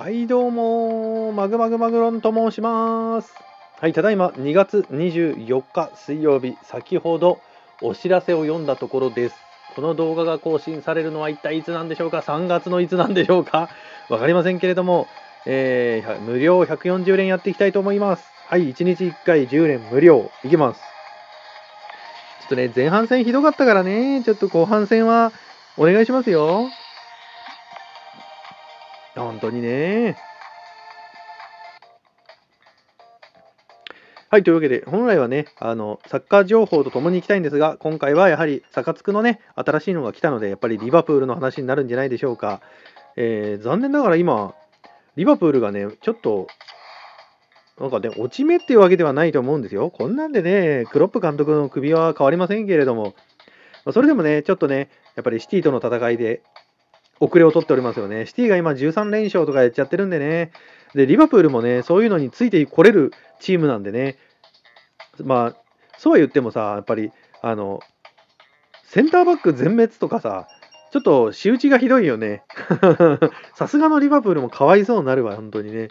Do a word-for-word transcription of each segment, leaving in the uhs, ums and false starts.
はいどうもマグマグマグロンと申します。はい、ただいまにがつにじゅうよっか水曜日、先ほどお知らせを読んだところです。この動画が更新されるのは一体いつなんでしょうか。さんがつのいつなんでしょうか。わかりませんけれども、えー、無料ひゃくよんじゅうれんやっていきたいと思います。はい、いちにちいっかいじゅうれん無料いきます。ちょっとね、前半戦ひどかったからね、ちょっと後半戦はお願いしますよ。本当にね。はい、というわけで、本来はね、あの、サッカー情報とともに行きたいんですが、今回はやはり、サカツクのね、新しいのが来たので、やっぱりリバプールの話になるんじゃないでしょうか。えー、残念ながら今、リバプールがね、ちょっと、なんかね、落ち目っていうわけではないと思うんですよ。こんなんでね、クロップ監督の首は変わりませんけれども、それでもね、ちょっとね、やっぱりシティとの戦いで、遅れを取っておりますよね。シティが今じゅうさんれんしょうとかやっちゃってるんでね。で、リバプールもね、そういうのについてこれるチームなんでね。まあ、そうは言ってもさ、やっぱり、あの、センターバック全滅とかさ、ちょっと仕打ちがひどいよね。さすがのリバプールもかわいそうになるわ、本当にね。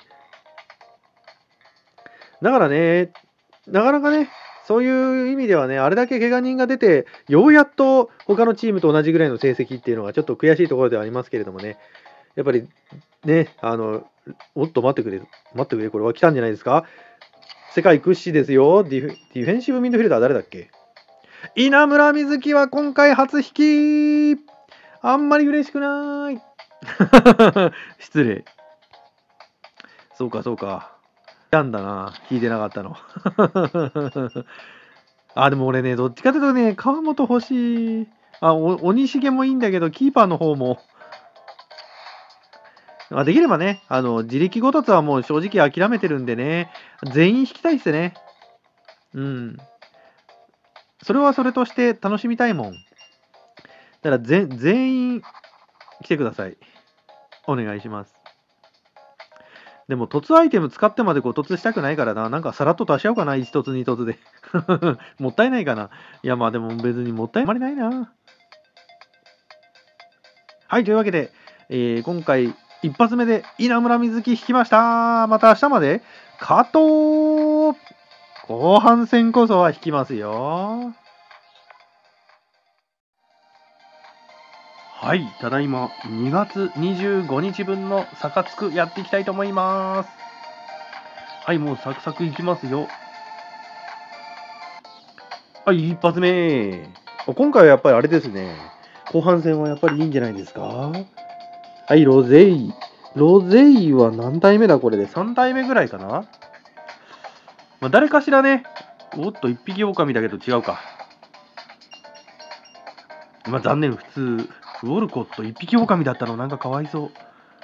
だからね、なかなかね、そういう意味ではね、あれだけ怪我人が出て、ようやっと他のチームと同じぐらいの成績っていうのがちょっと悔しいところではありますけれどもね。やっぱりね、あの、おっと待ってくれ、待ってくれ、これは来たんじゃないですか。世界屈指ですよ。ディフディフェンシブミッドフィルダー誰だっけ。稲村瑞希は今回初引き。あんまり嬉しくない。失礼。そうかそうか。やんだな。聞いてなかったの。あ、でも俺ね、どっちかというとね、川本欲しい。あ、お鬼重もいいんだけど、キーパーの方も。まあ、できればね、あの、自力ごたつはもう正直諦めてるんでね、全員引きたいっすね。うん。それはそれとして楽しみたいもん。だからぜ全員来てください。お願いします。でも、凸アイテム使ってまでご凸したくないからな。なんかさらっと足しちゃおうかな。いち凸に凸で。もったいないかな。いや、まあでも別にもったいあまりないな。はい、というわけで、えー、今回一発目で稲村瑞希引きました。また明日まで加藤後半戦こそは引きますよ。はい、ただいまにがつにじゅうごにちぶんのサカツクやっていきたいと思います。はい、もうサクサクいきますよ。はい、一発目。今回はやっぱりあれですね。後半戦はやっぱりいいんじゃないですか。はい、ロゼイ。ロゼイは何体目だこれで。さんたいめぐらいかな。まあ、誰かしらね。おっと、一匹狼だけど違うか。まあ、残念、普通。ウォルコット、一匹狼だったの、なんかかわいそう。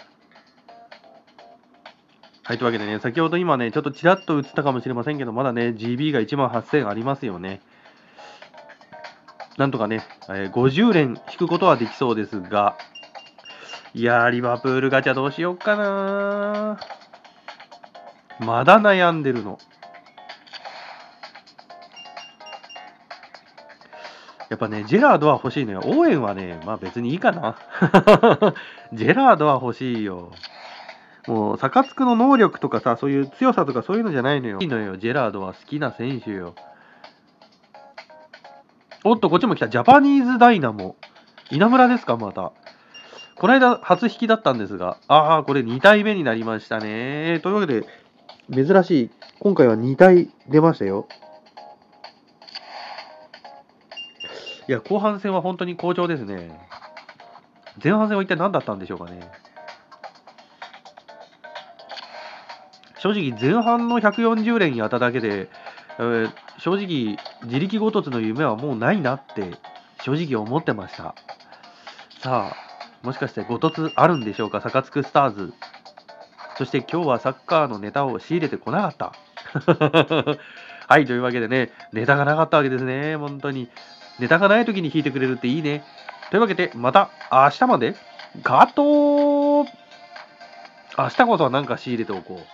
はい、というわけでね、先ほど今ね、ちょっとちらっと映ったかもしれませんけど、まだね、ジービー がいちまんはっせんありますよね。なんとかね、えー、ごじゅうれん引くことはできそうですが、いやー、リバプールガチャどうしようかな。まだ悩んでるの。やっぱね、ジェラードは欲しいのよ。オーエンはね、まあ別にいいかな。ジェラードは欲しいよ。もう、サカツクの能力とかさ、そういう強さとかそういうのじゃないのよ。いいのよ、ジェラードは好きな選手よ。おっと、こっちも来た。ジャパニーズダイナモ。稲村ですか、また。この間、初引きだったんですが、ああ、これにたいめになりましたね。というわけで、珍しい。今回はにたい出ましたよ。いや、後半戦は本当に好調ですね。前半戦は一体何だったんでしょうかね。正直、前半のひゃくよんじゅうれんやっただけで、えー、正直、自力ご凸の夢はもうないなって、正直思ってました。さあ、もしかしてご凸あるんでしょうか、サカツクスターズ。そして今日はサッカーのネタを仕入れてこなかった。はい、というわけでね、ネタがなかったわけですね、本当に。ネタがない時に弾いてくれるっていいね。というわけで、また明日まで、ガトー。明日こそは何か仕入れておこう。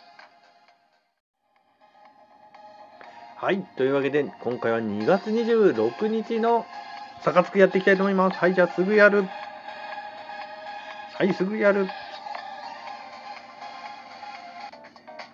はい、というわけで、今回はにがつにじゅうろくにちのサカツクやっていきたいと思います。はい、じゃあすぐやる。はい、すぐやる。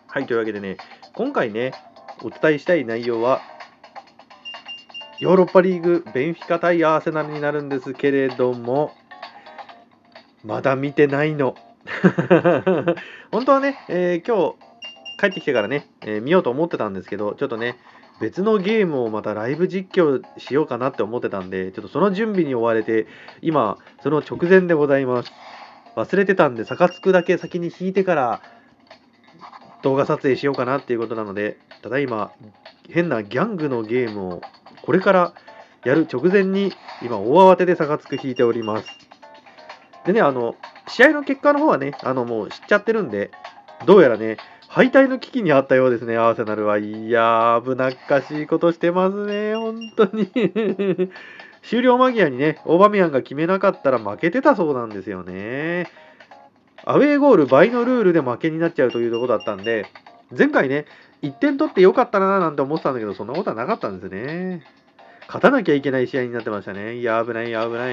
はい、というわけでね、今回ね、お伝えしたい内容は、ヨーロッパリーグ、ベンフィカ対アーセナルになるんですけれども、まだ見てないの。本当はね、えー今日帰ってきてからね、えー見ようと思ってたんですけど、ちょっとね、別のゲームをまたライブ実況しようかなって思ってたんで、ちょっとその準備に追われて、今、その直前でございます。忘れてたんで、サカツクだけ先に引いてから動画撮影しようかなっていうことなので、ただいま、変なギャングのゲームをこれからやる直前に、今、大慌てでサカツク引いております。でね、あの、試合の結果の方はね、あの、もう知っちゃってるんで、どうやらね、敗退の危機にあったようですね、アーセナルは。いやー、危なっかしいことしてますね、本当に。終了間際にね、オーバメヤンが決めなかったら負けてたそうなんですよね。アウェーゴール倍のルールで負けになっちゃうというところだったんで、前回ね、いってん取ってよかったなーなんて思ってたんだけど、そんなことはなかったんですね。勝たなきゃいけない試合になってましたね。いや、危ない、危ない。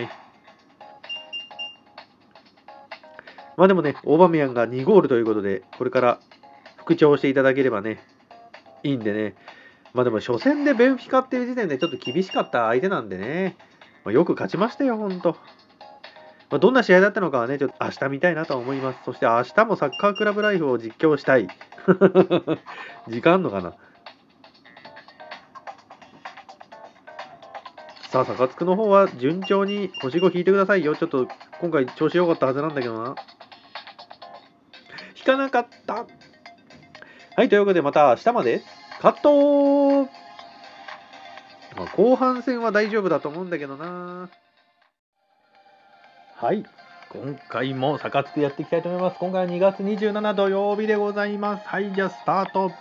まあでもね、オーバメヤンがにゴールということで、これから復調していただければね、いいんでね。まあでも初戦でベンフィカっていう時点でちょっと厳しかった相手なんでね、まあ、よく勝ちましたよ、ほんと。まあ、どんな試合だったのかはね、ちょっと明日見たいなと思います。そして明日もサッカークラブライフを実況したい。時間あんのかな。さあ、サカツクの方は順調に星ご引いてくださいよ。ちょっと今回調子良かったはずなんだけどな。引かなかった。はい、ということでまた明日まで。カット、まあ、後半戦は大丈夫だと思うんだけどな。はい。今回もサカツクやっていきたいと思います。今回はにがつにじゅうしちにち土曜日でございます。はい、じゃあスタート。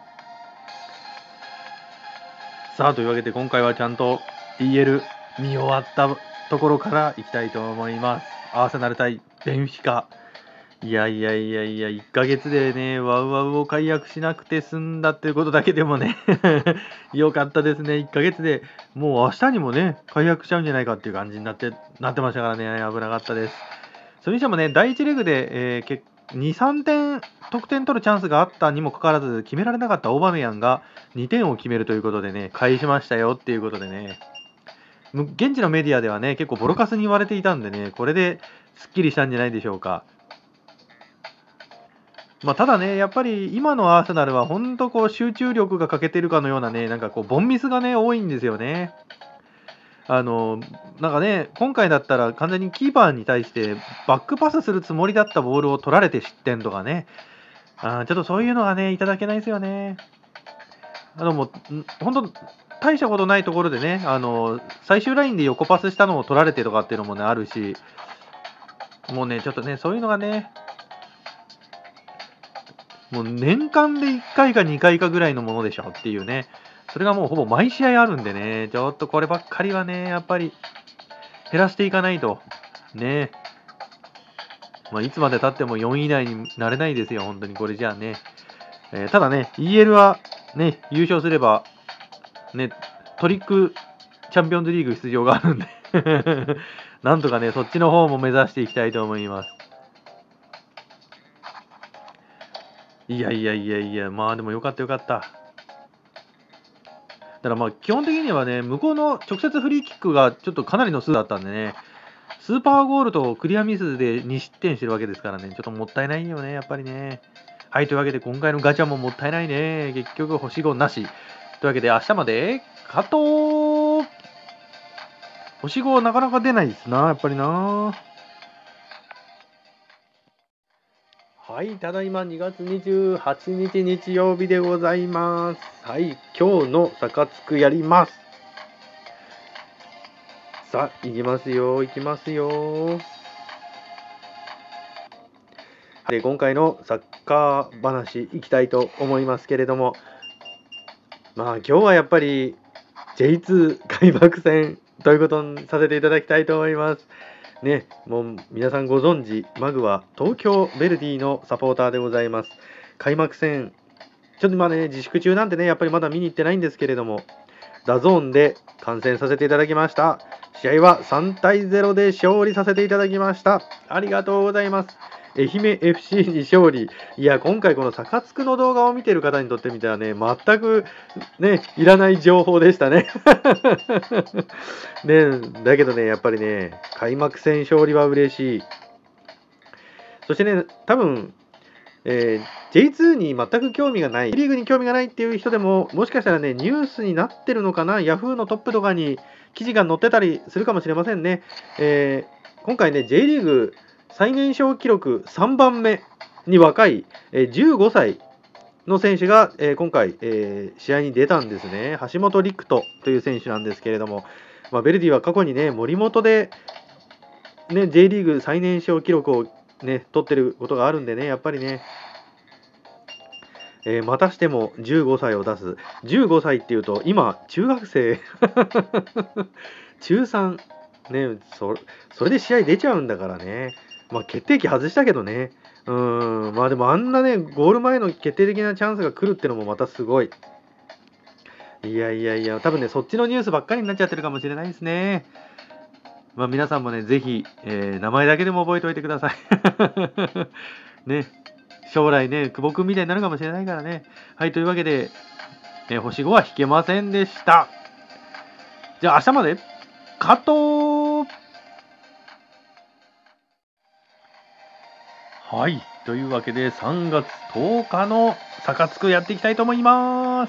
さあ、というわけで今回はちゃんと ディーエル 見終わったところからいきたいと思います。アーセナル対ベンフィカ。いやいやいやいや、いっかげつでね、ワウワウを解約しなくて済んだっていうことだけでもね、よかったですね。いっかげつでもう明日にもね、解約しちゃうんじゃないかっていう感じになって、なってましたからね、危なかったです。それにしてもね、だいいちレグで、えー、に、さんてん得点取るチャンスがあったにもかかわらず、決められなかったオーバメヤンがにてんを決めるということでね、返しましたよっていうことでね、む現地のメディアではね、結構ボロカスに言われていたんでね、これですっきりしたんじゃないでしょうか。まあ、ただね、やっぱり今のアーセナルは本当こう集中力が欠けてるかのようなね、なんかこう、ボンミスがね、多いんですよね。あの、なんかね、今回だったら完全にキーパーに対してバックパスするつもりだったボールを取られて失点とかね、あーちょっとそういうのがね、いただけないですよね。あのもう、本当、大したことないところでね、あの最終ラインで横パスしたのを取られてとかっていうのもね、あるし、もうね、ちょっとね、そういうのがね、もう年間でいっかいかにかいかぐらいのものでしょっていうね、それがもうほぼ毎試合あるんでね、ちょっとこればっかりはね、やっぱり減らしていかないと、ね、まあ、いつまでたってもよんい以内になれないですよ、本当にこれじゃあね。えーただね、イーエル はね、優勝すれば、ね、トリックチャンピオンズリーグ出場があるんでなんとかね、そっちの方も目指していきたいと思います。いやいやいやいや、まあでもよかったよかった。だからまあ基本的にはね、向こうの直接フリーキックがちょっとかなりの数だったんでね、スーパーゴールとクリアミスでに失点してるわけですからね、ちょっともったいないよね、やっぱりね。はい、というわけで今回のガチャももったいないね。結局星ごなし。というわけで明日まで、カット星ごなかなか出ないですな、やっぱりな。はい、ただいまにがつにじゅうはちにち日曜日でございます。はい、今日のサカツクやります。さあ、行きますよ、行きますよ。で、今回のサッカー話いきたいと思いますけれども、まあ今日はやっぱり ジェイツー 開幕戦ということにさせていただきたいと思います。ね、もう皆さんご存知、マグは東京ヴェルディのサポーターでございます。開幕戦、ちょっとまあね、自粛中なんでね、やっぱりまだ見に行ってないんですけれども、ダゾーンで観戦させていただきました。試合はさんたいゼロで勝利させていただきました。ありがとうございます。 愛媛 エフシー に勝利。いや、今回このサカツクの動画を見てる方にとってみたらね、全くね、いらない情報でしたね。ね、だけどね、やっぱりね、開幕戦勝利は嬉しい。そしてね、多分、えー、ジェイツー に全く興味がない、リーグに興味がないっていう人でも、もしかしたらね、ニュースになってるのかな、ヤフーのトップとかに記事が載ってたりするかもしれませんね。えー、今回ね、J リーグ最年少記録さんばんめに若い、えー、じゅうごさいの選手が、えー、今回、えー、試合に出たんですね。橋本陸斗という選手なんですけれども、まあ、ヴェルディは過去にね、森本で、ね、J リーグ最年少記録をね、取ってることがあるんでね、やっぱりね、えー、またしてもじゅうごさいを出す。じゅうごさいっていうと、今、中学生、中さん、ねそ、それで試合出ちゃうんだからね。まあ、決定機外したけどね。うーん、まあでもあんなね、ゴール前の決定的なチャンスが来るってのもまたすごい。いやいやいや、多分ね、そっちのニュースばっかりになっちゃってるかもしれないですね。まあ皆さんもね、ぜひ、えー、名前だけでも覚えておいてください。ね、将来ね、久保君みたいになるかもしれないからね。はい、というわけで、えー、星ごは引けませんでした。じゃあ明日まで、カット。はい、というわけでさんがつとおかのサカツクやっていきたいと思います。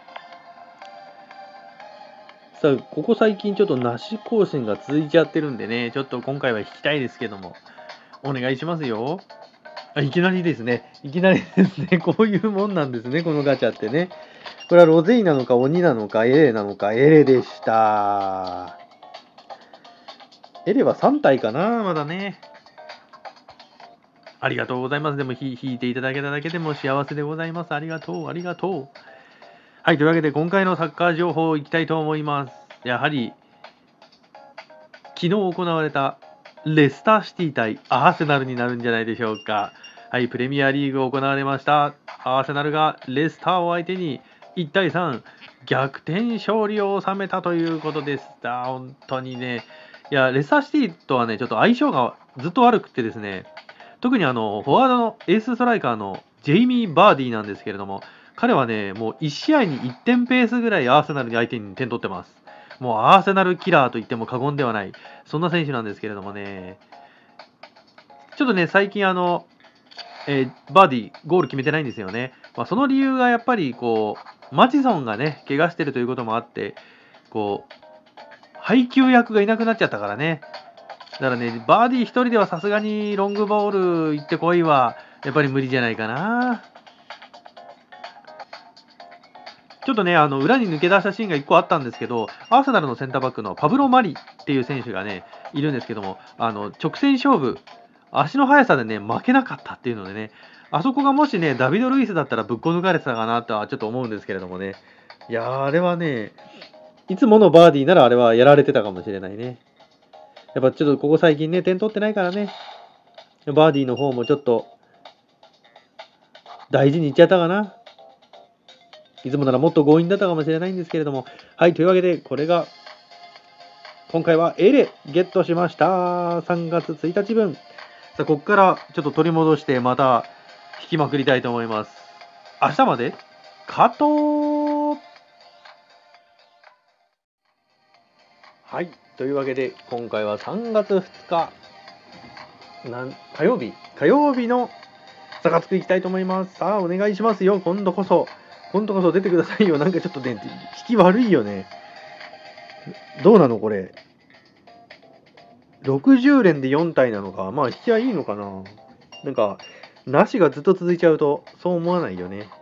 さあ、ここ最近ちょっとなし更新が続いちゃってるんでね、ちょっと今回は引きたいですけども、お願いしますよ。あ、いきなりですね。いきなりですね。こういうもんなんですね、このガチャってね。これはロゼイなのか、鬼なのか、エレなのか、エレでした。エレはさんたいかな、まだね。ありがとうございます。でも、引いていただけただけでも幸せでございます。ありがとう、ありがとう。はい、というわけで、今回のサッカー情報いきたいと思います。やはり、昨日行われたレスターシティ対アーセナルになるんじゃないでしょうか。はい、プレミアリーグ行われました。アーセナルがレスターを相手にいちたいさん逆転勝利を収めたということでした。本当にね、いや、レスターシティとはね、ちょっと相性がずっと悪くてですね、特にあの、フォワードのエースストライカーのジェイミー・バーディーなんですけれども、彼はね、もういち試合にいってんペースぐらいアーセナルに相手に点取ってます。もうアーセナルキラーと言っても過言ではない、そんな選手なんですけれどもね、ちょっとね、最近あの、えー、バーディー、ゴール決めてないんですよね。まあ、その理由がやっぱりこう、マチソンがね、怪我してるということもあって、こう、配球役がいなくなっちゃったからね。だからね、バーディーひとりではさすがにロングボール行ってこいは、やっぱり無理じゃないかな。ちょっとね、あの裏に抜け出したシーンがいっこあったんですけど、アーセナルのセンターバックのパブロ・マリっていう選手がね、いるんですけども、あの直線勝負、足の速さでね、負けなかったっていうのでね、あそこがもしね、ダビド・ルイスだったらぶっこ抜かれてたかなとはちょっと思うんですけれどもね。いやー、あれはね、いつものバーディーならあれはやられてたかもしれないね。やっぱちょっとここ最近ね、点取ってないからね、バーディーの方もちょっと大事にいっちゃったかな。いつもならもっと強引だったかもしれないんですけれども。はい、というわけで、これが、今回はエレゲットしました。さんがつついたちぶん。さあ、ここからちょっと取り戻して、また引きまくりたいと思います。明日まで、カット。はい、というわけで、今回はさんがつふつか、なん火曜日、火曜日のサカツクいきたいと思います。さあ、お願いしますよ、今度こそ。今度こそ出てくださいよ。なんかちょっとね、引き悪いよね。どうなのこれ。ろくじゅう連でよん体なのか。まあ引きはいいのかな。なんか、なしがずっと続いちゃうと、そう思わないよね。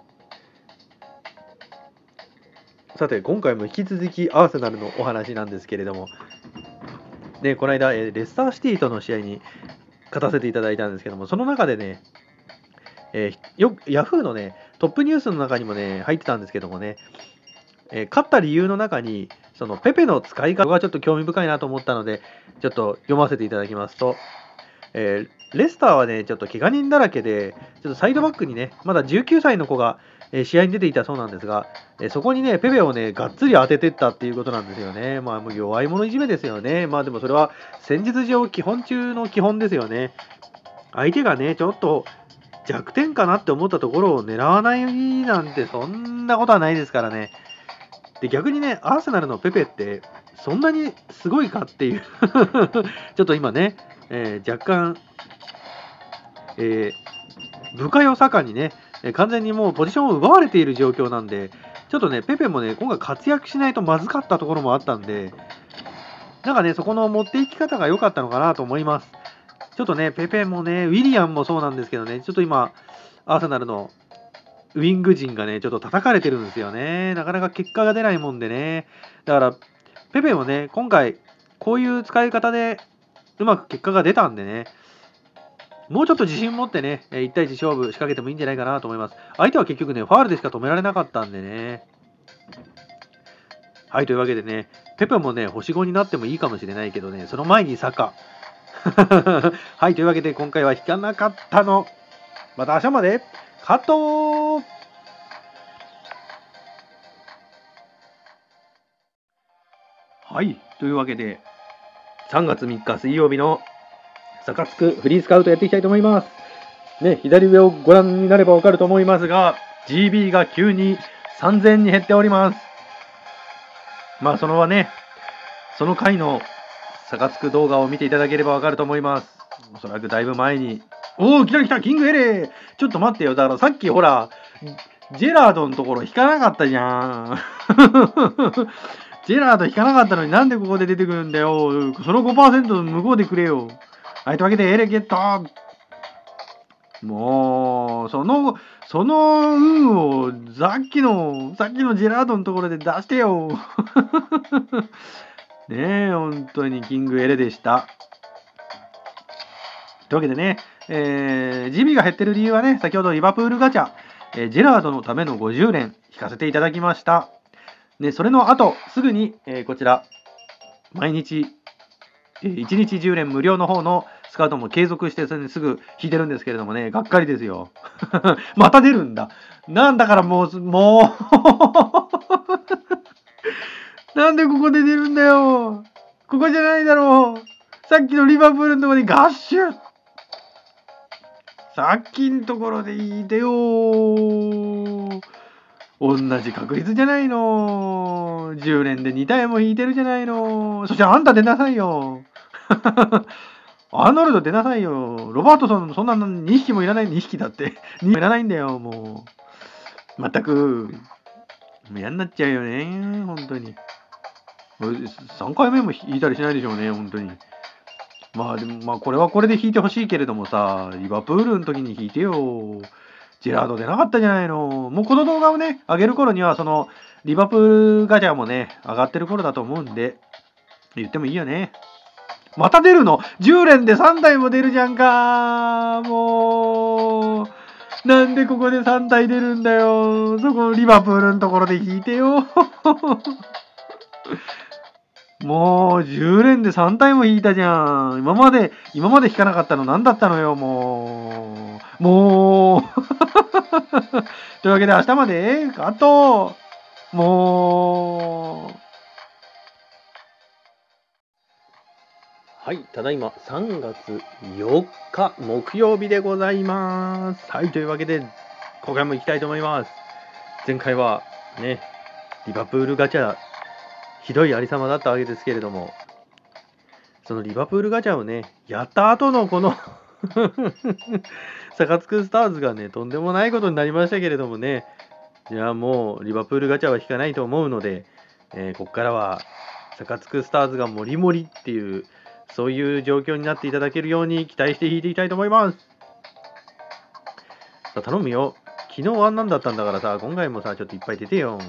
さて、今回も引き続きアーセナルのお話なんですけれども、ね、この間、レスターシティとの試合に勝たせていただいたんですけども、その中でね、えー、よヤフーのね、トップニュースの中にもね、入ってたんですけどもね、えー、勝った理由の中に、そのペペの使い方がちょっと興味深いなと思ったので、ちょっと読ませていただきますと、えー、レスターはね、ちょっと怪我人だらけで、ちょっとサイドバックにね、まだじゅうきゅうさいの子が、えー、試合に出ていたそうなんですが、えー、そこにね、ペペをね、がっつり当ててったっていうことなんですよね。まあ、もう弱い者いじめですよね。まあでもそれは戦術上基本中の基本ですよね。 相手がね、ちょっと弱点かなって思ったところを狙わないなんて、そんなことはないですからね。で、逆にね、アーセナルのペペって、そんなにすごいかっていうちょっと今ね、えー、若干、えー、部下よさかにね、完全にもうポジションを奪われている状況なんで、ちょっとね、ペペもね、今回活躍しないとまずかったところもあったんで、なんかね、そこの持っていき方が良かったのかなと思います。ちょっとね、ペペもね、ウィリアンもそうなんですけどね、ちょっと今、アーセナルのウィング陣がね、ちょっと叩かれてるんですよね。なかなか結果が出ないもんでね。だから、ペペもね、今回、こういう使い方でうまく結果が出たんでね、もうちょっと自信持ってね、いち対いち勝負仕掛けてもいいんじゃないかなと思います。相手は結局ね、ファールでしか止められなかったんでね。はい、というわけでね、ペペもね、星ごになってもいいかもしれないけどね、その前にサカ。はい、というわけで今回は引かなかったの。また明日まで、カット。はい、というわけで、さんがつみっか水曜日のサカツクフリースカウトやっていきたいと思います。ね、左上をご覧になればわかると思いますが、ジービー が急にさんぜんに減っております。まあ、そのね、その回のサカツク動画を見ていただければわかると思います。おそらくだいぶ前に。おー、来た来た、キングエレー。ちょっと待ってよ。だからさっきほら、ジェラードのところ引かなかったじゃん。ジェラード引かなかったのになんでここで出てくるんだよ。その ごパーセント 向こうでくれよ。はい、というわけでエレゲット。もう、その、その運をさっきの、さっきのジェラードのところで出してよ。ねえ、本当にキングエレでした。というわけでね、えー、ジビが減ってる理由はね、先ほどリバプールガチャ、えー、ジェラードのためのごじゅうれん引かせていただきました。ね、それの後、すぐに、えー、こちら、毎日、えー、いちにちじゅうれん無料の方のスカウトも継続して、それですぐ引いてるんですけれどもね、がっかりですよ。また出るんだ。なんだからもう、もうなんでここで出るんだよ。ここじゃないだろう。さっきのリバプールのところにガッシュ。さっきのところでいいでよー。同じ確率じゃないの。じゅうねんでに体も引いてるじゃないの。そしてあんた出なさいよ。アーノルド出なさいよ。ロバートソン、そんなにひきもいらない。にひきだって。にひきもいらないんだよ、もう。まったく。嫌になっちゃうよね。本当に。さんかいめも引いたりしないでしょうね、本当に。まあでも、まあこれはこれで引いてほしいけれどもさ、リバプールの時に引いてよ。ジェラード出なかったじゃないの。もうこの動画をね、上げる頃には、その、リバプールガチャもね、上がってる頃だと思うんで、言ってもいいよね。また出るの ?じゅう 連でさん体も出るじゃんか。もう、なんでここでさん体出るんだよ。そこ、リバプールのところで引いてよ。もう、じゅう連でさん体も引いたじゃん。今まで、今まで引かなかったの何だったのよ、もう。もう。というわけで明日まで、カット。もう。はい、ただいまさんがつよっか木曜日でございます。はい、というわけで、今回も行きたいと思います。前回はね、リバプールガチャ、ひどいありさまだったわけですけれども、そのリバプールガチャをね、やった後のこのサカツクスターズがね、とんでもないことになりましたけれどもね、いやもうリバプールガチャは引かないと思うので、えー、ここからはサカツクスターズがモリモリっていう、そういう状況になっていただけるように期待して引いていきたいと思います。さあ頼むよ。昨日あんなんだったんだからさ、今回もさ、ちょっといっぱい出てよ。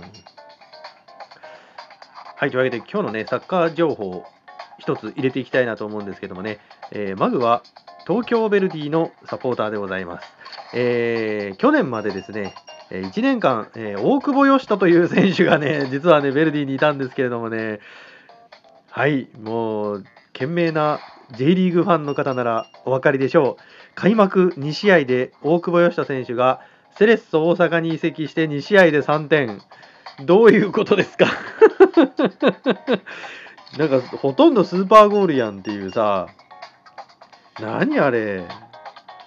はい、というわけで今日のね、サッカー情報一つ入れていきたいなと思うんですけどもね、えー、まずは東京ヴェルディのサポーターでございます。えー、去年までですね、いちねんかん、えー、大久保嘉人という選手がね、実はね、ヴェルディにいたんですけれどもね、はい、もう、懸命な J リーグファンの方ならお分かりでしょう。開幕に試合で大久保嘉人選手がセレッソ大阪に移籍してに試合でさんてん。どういうことですかなんかほとんどスーパーゴールやんっていうさ、何あれ。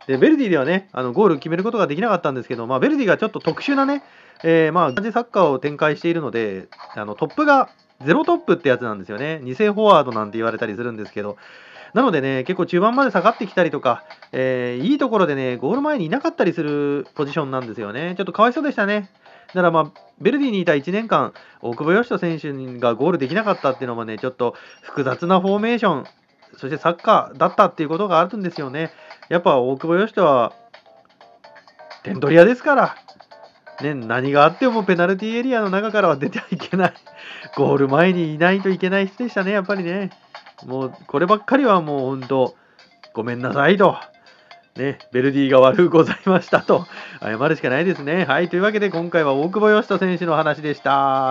でベルディではね、あのゴール決めることができなかったんですけど、まあ、ベルディがちょっと特殊なね、えー、まあ同じサッカーを展開しているので、あのトップがゼロトップってやつなんですよね。偽フォワードなんて言われたりするんですけど、なのでね、結構中盤まで下がってきたりとか、えー、いいところでね、ゴール前にいなかったりするポジションなんですよね。ちょっとかわいそうでしたね。だからまあ、ベルディにいたいちねんかん、大久保嘉人選手がゴールできなかったっていうのもね、ちょっと複雑なフォーメーション、そしてサッカーだったっていうことがあるんですよね。やっぱ大久保嘉人は点取り屋ですから、ね、何があってもペナルティーエリアの中からは出てはいけない、ゴール前にいないといけない人でしたね、やっぱりね。もうこればっかりはもう本当、ごめんなさいと。ね、ベルディが悪うございましたと謝るしかないですね。はい、というわけで今回は大久保嘉人選手の話でした。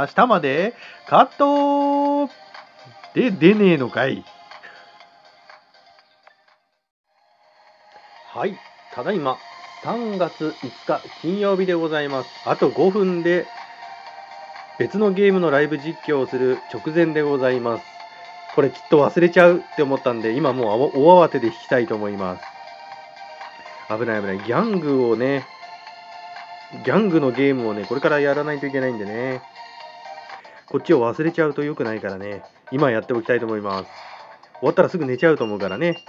下までカットで出ねえのかい。はい、ただいまさんがついつか金曜日でございます。あとごふんで別のゲームのライブ実況をする直前でございます。これきっと忘れちゃうって思ったんで、今もう大慌てで弾きたいと思います。危ない危ない。ギャングをね、ギャングのゲームをね、これからやらないといけないんでね。こっちを忘れちゃうと良くないからね。今やっておきたいと思います。終わったらすぐ寝ちゃうと思うからね。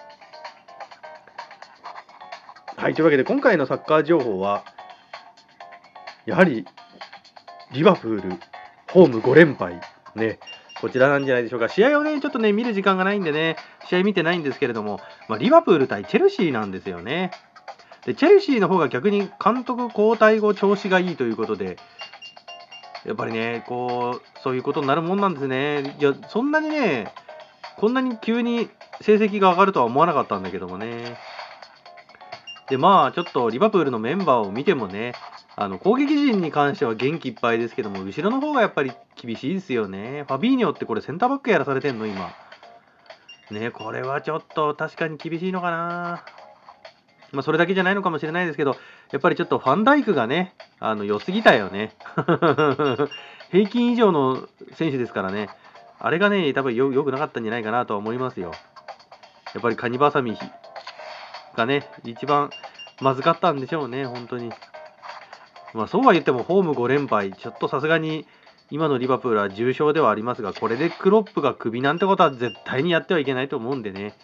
はい、というわけで今回のサッカー情報は、やはり、リバプール、ホームご連敗。ね。こちらなんじゃないでしょうか。試合をね、ちょっとね、見る時間がないんでね、試合見てないんですけれども、まあ、リバプール対チェルシーなんですよね。で、チェルシーの方が逆に監督交代後調子がいいということで、やっぱりね、こう、そういうことになるもんなんですね。いや、そんなにね、こんなに急に成績が上がるとは思わなかったんだけどもね。で、まあ、ちょっとリバプールのメンバーを見てもね、あの攻撃陣に関しては元気いっぱいですけども、後ろの方がやっぱり厳しいですよね。ファビーニョってこれセンターバックやらされてんの今。ね、これはちょっと確かに厳しいのかな。まあ、それだけじゃないのかもしれないですけど、やっぱりちょっとファンダイクがね、あの良すぎたよね。平均以上の選手ですからね。あれがね、多分よ良くなかったんじゃないかなとは思いますよ。やっぱりカニバサミがね、一番まずかったんでしょうね、本当に。まあ、そうは言ってもホームご連敗、ちょっとさすがに今のリバプールは重傷ではありますが、これでクロップがクビなんてことは絶対にやってはいけないと思うんでね。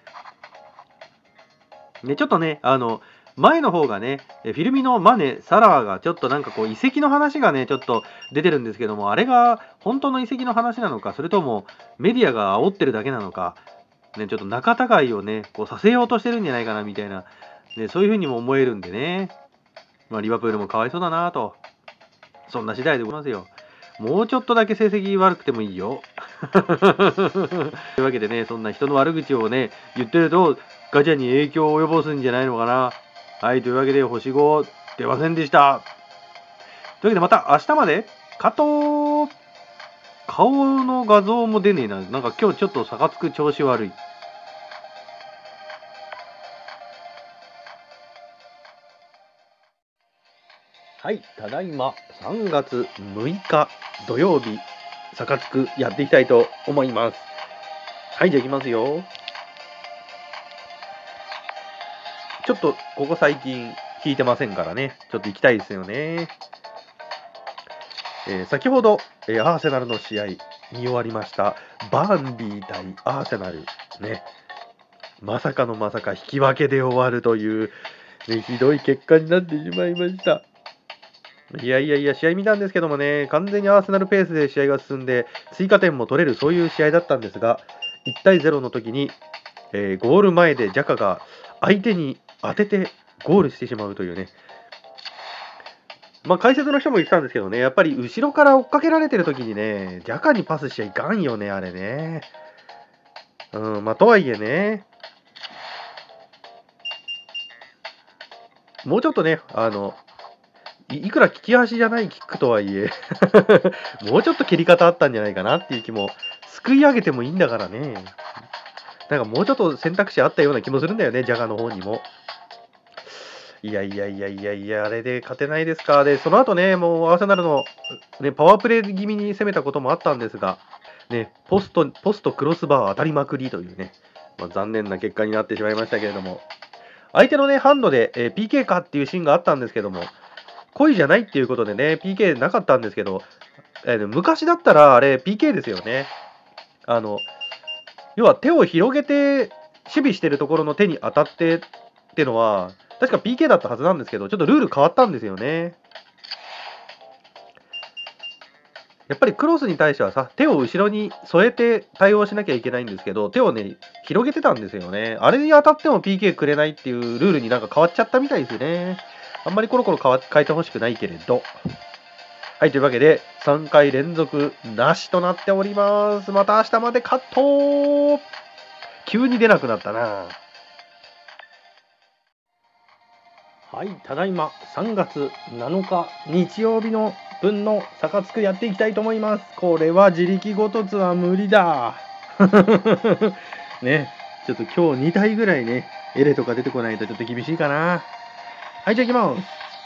ね、ちょっとね、あの、前の方がね、フィルミのマネ、サラーがちょっとなんかこう移籍の話がね、ちょっと出てるんですけども、あれが本当の移籍の話なのか、それともメディアが煽ってるだけなのか、ね、ちょっと仲違いをね、こうさせようとしてるんじゃないかなみたいな、ね、そういうふうにも思えるんでね。まあ、リバプールもかわいそうだなと。そんな次第でございますよ。もうちょっとだけ成績悪くてもいいよ。というわけでね、そんな人の悪口をね、言ってると、ガチャに影響を及ぼすんじゃないのかな。はい、というわけで、星ご出ませんでした。というわけで、また明日まで、カット顔の画像も出ねえな。なんか今日ちょっと差がつく調子悪い。はい、ただいまさんがつむいか土曜日、サカツクやっていきたいと思います。はい、じゃあいきますよ。ちょっとここ最近聞いてませんからね、ちょっと行きたいですよね。えー、先ほど、えー、アーセナルの試合見終わりました。バーンリー対アーセナル。ね。まさかのまさか引き分けで終わるという、ね、ひどい結果になってしまいました。いやいやいや、試合見たんですけどもね、完全にアーセナルペースで試合が進んで、追加点も取れる、そういう試合だったんですが、いちたいゼロの時に、えー、ゴール前でジャカが相手に当ててゴールしてしまうというね。まあ、解説の人も言ってたんですけどね、やっぱり後ろから追っかけられてる時にね、ジャカにパスしちゃいかんよね、あれね。うん、まあ、とはいえね、もうちょっとね、あの、いいくら利き足じゃないキックとはいえもうちょっと蹴り方あったんじゃないかなっていう気も、すくい上げてもいいんだからね。なんかもうちょっと選択肢あったような気もするんだよね、ジャガの方にも。いやいやいやいやいや、あれで勝てないですか。で、その後ね、もうアーセナルの、ね、パワープレイ気味に攻めたこともあったんですが、ね、ポスト、ポストクロスバー当たりまくりというね、まあ、残念な結果になってしまいましたけれども、 相手のね、ハンドで、えー ピーケー かっていうシーンがあったんですけども、故意じゃないっていうことでね、ピーケー なかったんですけど、えー昔だったらあれ ピーケー ですよね。あの、要は手を広げて守備してるところの手に当たってってのは、確か ピーケー だったはずなんですけど、ちょっとルール変わったんですよね。やっぱりクロスに対してはさ、手を後ろに添えて対応しなきゃいけないんですけど、手をね、広げてたんですよね。あれに当たっても ピーケー くれないっていうルールになんか変わっちゃったみたいですね。あんまりコロコロ変わ変えてほしくないけれど。はい、というわけで、さんかい連続なしとなっております。また明日までカット。急に出なくなったな。はい、ただいまさんがつなのか日曜日の分のサカツクやっていきたいと思います。これは自力ごとつは無理だ。ね、ちょっと今日に体ぐらいね、エレとか出てこないとちょっと厳しいかな。はい、じゃあ行きます。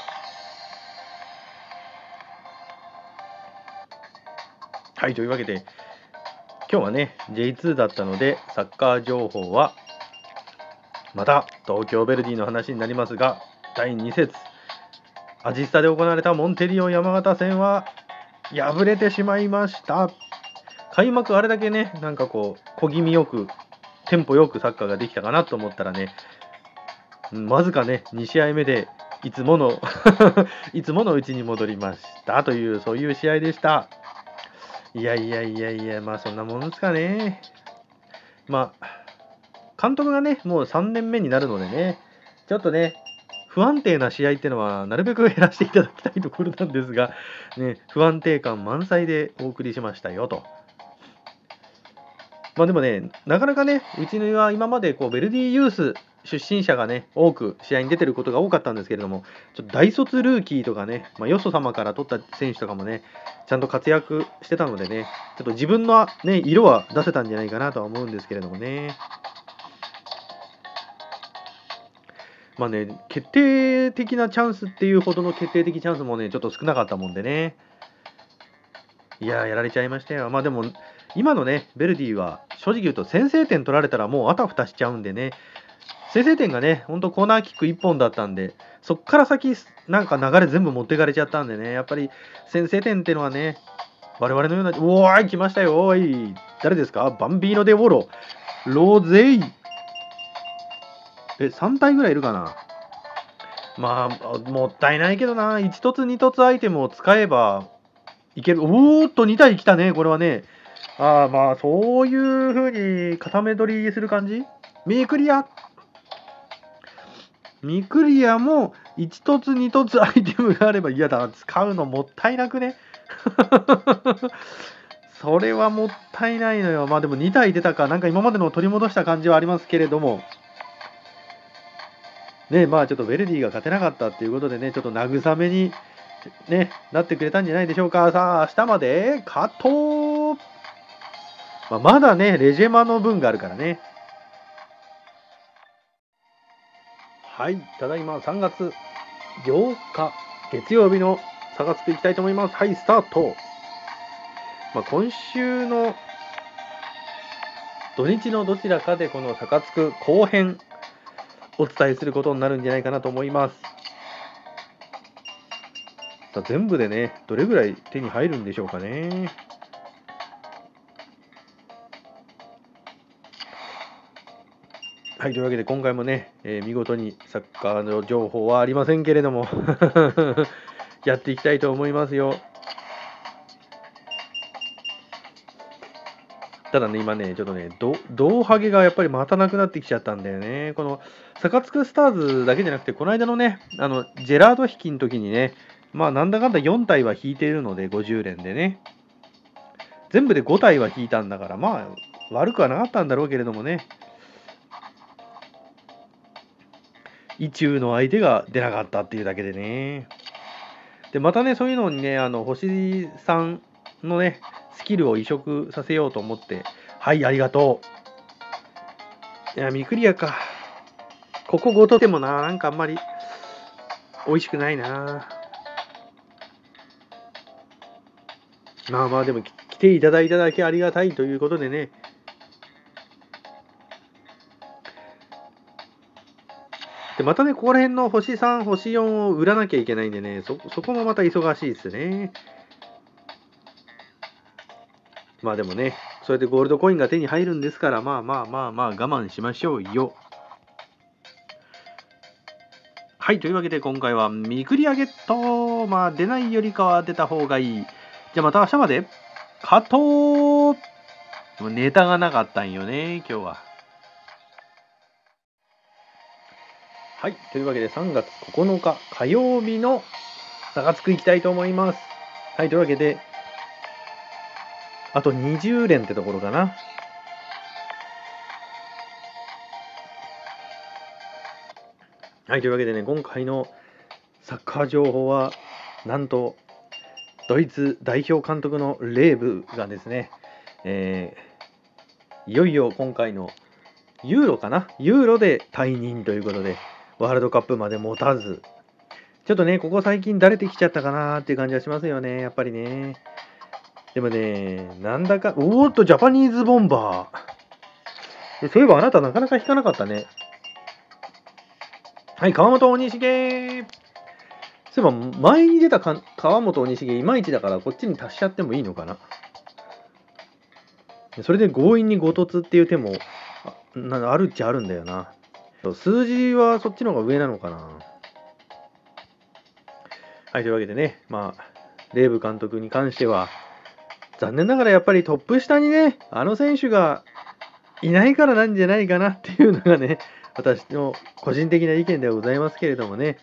はい、というわけで、今日はね、ジェイツー だったので、サッカー情報は、また東京ヴェルディの話になりますが、だいに節、アジスタで行われたモンテリオ山形戦は敗れてしまいました。開幕あれだけね、なんかこう、小気味よく、テンポよくサッカーができたかなと思ったらね、わずかね、に試合目でいつものいつものうちに戻りましたという、そういう試合でした。いやいやいやいや、まあそんなもんですかね。まあ、監督がね、もうさんねんめになるのでね、ちょっとね、不安定な試合っていうのはなるべく減らしていただきたいところなんですが、ね、不安定感満載でお送りしましたよと。まあでもね、なかなかね、うちのは今までこうベルディユース出身者がね、多く試合に出てることが多かったんですけれども、ちょっと大卒ルーキーとかね、まあ、よそ様から取った選手とかもね、ちゃんと活躍してたのでね、ちょっと自分の、ね、色は出せたんじゃないかなとは思うんですけれどもね。まあね、決定的なチャンスっていうほどの決定的チャンスもね、ちょっと少なかったもんでね。いやー、やられちゃいましたよ。まあでも、今のね、ベルディは正直言うと先制点取られたらもうあたふたしちゃうんでね、先制点がね、ほんとコーナーキックいっぽんだったんで、そっから先、なんか流れ全部持っていかれちゃったんでね、やっぱり先制点っていうのはね、我々のような、おーい、来ましたよ、おい、誰ですかバンビーノ・デ・ウォロ、ロゼイ、え、さん体ぐらいいるかな。まあ、もったいないけどな、いち凸に凸アイテムを使えばいける。おーっと、に体来たね、これはね。ああ、まあ、そういう風に固め取りする感じ。ミクリア。ミクリアもいち凸に凸アイテムがあれば嫌だ。使うのもったいなくね。それはもったいないのよ。まあでもに体出たか、なんか今までのを取り戻した感じはありますけれども。ね、まあちょっとヴェルディが勝てなかったっていうことでね、ちょっと慰めに、ね、なってくれたんじゃないでしょうか。さあ、明日までカット、まあ、まだね、レジェマの分があるからね。はい、ただいまさんがつようか月曜日のサカツクいきたいと思います。はい、スタート。まあ、今週の土日のどちらかでこのサカツク後編お伝えすることになるんじゃないかなと思います。さあ全部でね、どれぐらい手に入るんでしょうかね。はい、というわけで今回もね、えー見事にサッカーの情報はありませんけれどもやっていきたいと思いますよ。ただね、今ね、ちょっとね、ど胴ハゲがやっぱりまたなくなってきちゃったんだよね。このサカツクスターズだけじゃなくて、この間のね、あのジェラード引きの時にね、まあなんだかんだよん体は引いているので、ごじゅう連でね、全部でご体は引いたんだから、まあ悪くはなかったんだろうけれどもね、意中の相手が出なかったっていうだけでね。で、またね、そういうのにね、あの星さんのね、スキルを移植させようと思って、はい、ありがとう。いや、ミクリアか。ここごとでもな、なんかあんまり美味しくないな。まあまあ、でもき来ていただいただけありがたいということでね。 で、またね、ここら辺の星さん、星よんを売らなきゃいけないんでね、そ、そこもまた忙しいですね。まあでもね、それでゴールドコインが手に入るんですから、まあまあまあまあ我慢しましょうよ。はい、というわけで今回はミクリアゲット。まあ出ないよりかは出た方がいい。じゃあまた明日まで。カットー。ネタがなかったんよね、今日は。はい、というわけでさんがつここのか火曜日の差がつくいきたいと思います。はい、というわけで、あとにじゅう連ってところかな。はい、というわけでね、今回のサッカー情報は、なんと、ドイツ代表監督のレーブがですね、えー、いよいよ今回のユーロかなユーロで退任ということで、ワールドカップまで持たず、ちょっとね、ここ最近だれてきちゃったかなーっていう感じはしますよね、やっぱりね。でもね、なんだか、おーっと、ジャパニーズボンバー。そういえばあなたなかなか引かなかったね。はい、川本鬼重。そういえば前に出たか川本鬼重いまいちだからこっちに足しちゃってもいいのかな。それで強引にご突っていう手も あ, なあるっちゃあるんだよな。数字はそっちの方が上なのかな。はい、というわけでね、まあ、レーブ監督に関しては、残念ながらやっぱりトップ下にね、あの選手がいないからなんじゃないかなっていうのがね、私の個人的な意見ではございますけれどもね。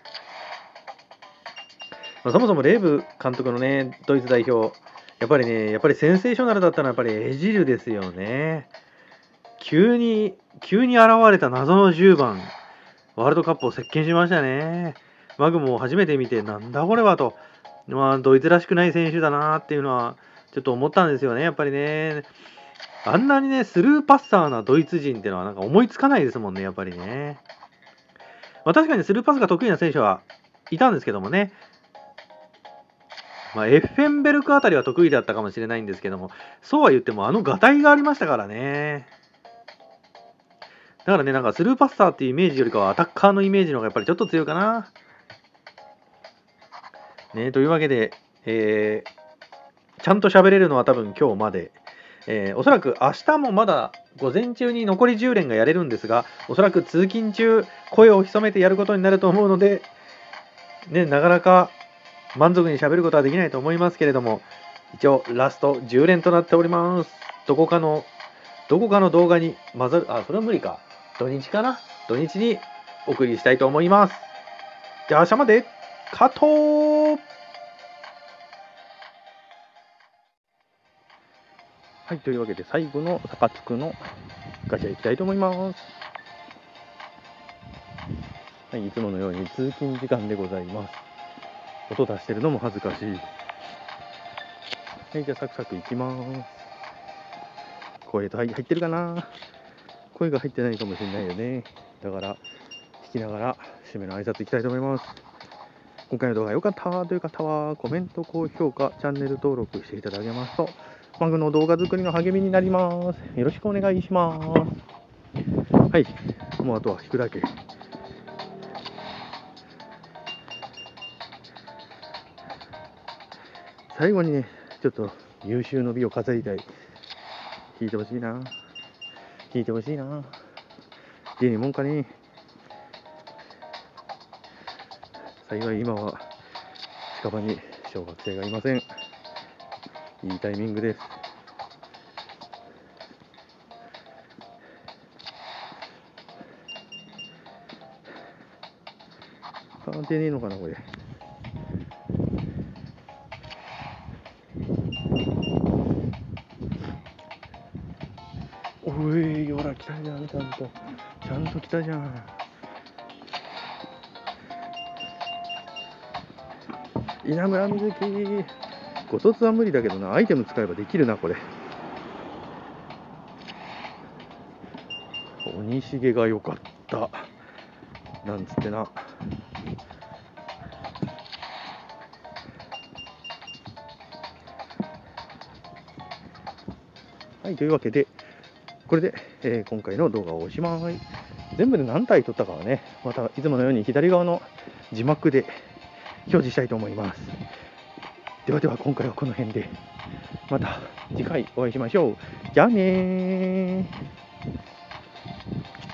まあ、そもそもレーブ監督のね、ドイツ代表、やっぱりね、やっぱりセンセーショナルだったのはやっぱりエジルですよね。急に、急に現れた謎のじゅうばん、ワールドカップを席巻しましたね。マグも初めて見て、なんだこれはと、まあ、ドイツらしくない選手だなっていうのは、ちょっと思ったんですよね、やっぱりね。あんなにね、スルーパッサーなドイツ人っていうのはなんか思いつかないですもんね、やっぱりね。まあ、確かにスルーパスが得意な選手はいたんですけどもね。まあ、エッフェンベルクあたりは得意だったかもしれないんですけども、そうは言ってもあのガタイがありましたからね。だからね、なんかスルーパッサーっていうイメージよりかはアタッカーのイメージの方がやっぱりちょっと強いかな。ね、というわけで、えー、ちゃんと喋れるのは多分今日まで。えー、おそらく明日もまだ午前中に残りじゅう連がやれるんですが、おそらく通勤中、声を潜めてやることになると思うので、ね、なかなか満足に喋ることはできないと思いますけれども、一応ラストじゅう連となっております。どこかの、どこかの動画に混ざる、あ、それは無理か。土日かな土日にお送りしたいと思います。じゃあ明日まで、カット。はい、というわけで最後のサカツクのガチャいきたいと思います。はい、いつものように通勤時間でございます。音出してるのも恥ずかしい。はい、じゃあサクサクいきます。声と入ってるかな。声が入ってないかもしれないよね。だから聞きながら締めの挨拶いきたいと思います。今回の動画が良かったという方はコメント、高評価、チャンネル登録していただけますとマグの動画作りの励みになります。よろしくお願いします。はい、もうあとは引くだけ。最後にね、ちょっと優秀の美を飾りたい。引いてほしいな。引いてほしいな。家にもんかね。幸い今は近場に小学生がいません。いいタイミングです。関係ねえのかなこれ。おい、ほら来たじゃん、ちゃんとちゃんと来たじゃん。稲村みずき。ご卒は無理だけどな、アイテム使えばできるなこれ。鬼重が良かったなんつってな。はい、というわけでこれで、えー、今回の動画をおしまい。 全部で何体撮ったかはね、またいつものように左側の字幕で表示したいと思います。ではでは今回はこの辺で、また次回お会いしましょう。じゃあねー。